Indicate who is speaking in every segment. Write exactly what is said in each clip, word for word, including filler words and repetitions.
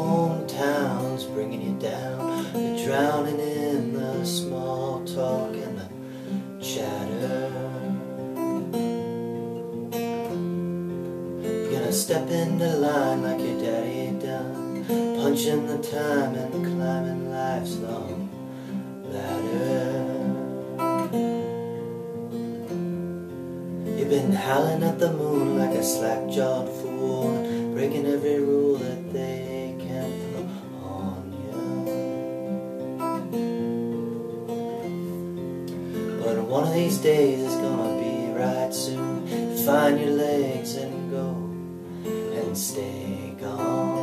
Speaker 1: hometown's bringing you down. You're drowning in the small talk and the chatter. You're gonna step into line like your daddy done, punching the time and climbing life's long ladder. You've been howling at the moon like a slack-jawed fool, breaking every rule that they can throw on you. But one of these days is gonna be right soon. Find your legs and go and stay gone.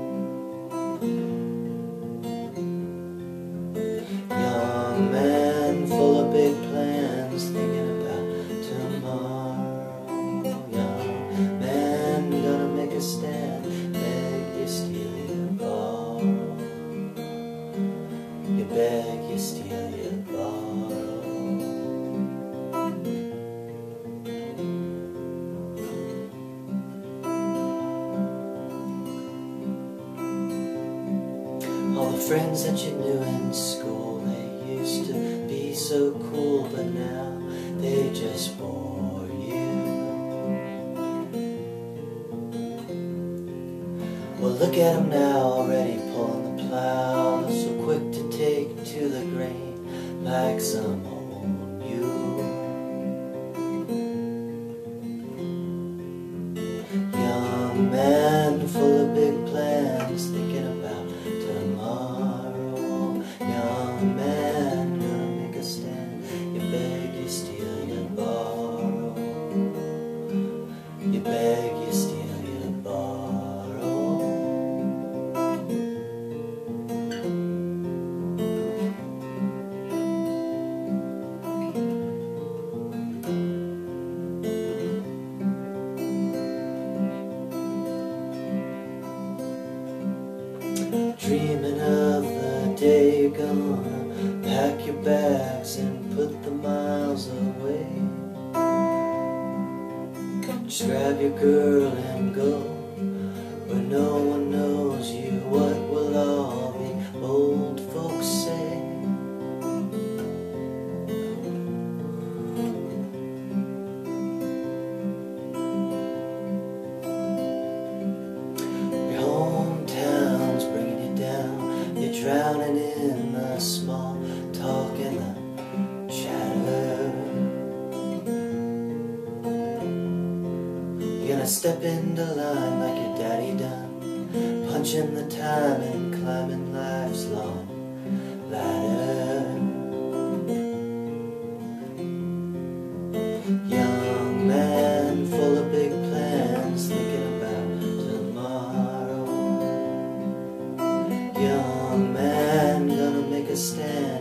Speaker 1: Young man full of big plans, thinking about tomorrow. Young man gonna make a stand, beg you, steal, you borrow. You beg, you steal, you borrow. All the friends that you knew in school, they used to be so cool, but now they just bore you. Well, look at them now, already pulling the plow, so quick to take to the grain like some old mule. Young man full of big plans, thinking about tomorrow. Young man gonna make a stand, you beg, you steal, you borrow. You beg, you steal, you borrow. Dreaming of the day you're gonna pack your bags and put the miles away. Just grab your girl and go where no one knows you. What will all the old folks say? Your hometown's bringing you down. You're drowning in the small talk and the chatter. You're gonna step into line like your daddy done, punching the time and climbing life's long ladder. Young man full of big plans, thinking about tomorrow. Young man gonna make a stand,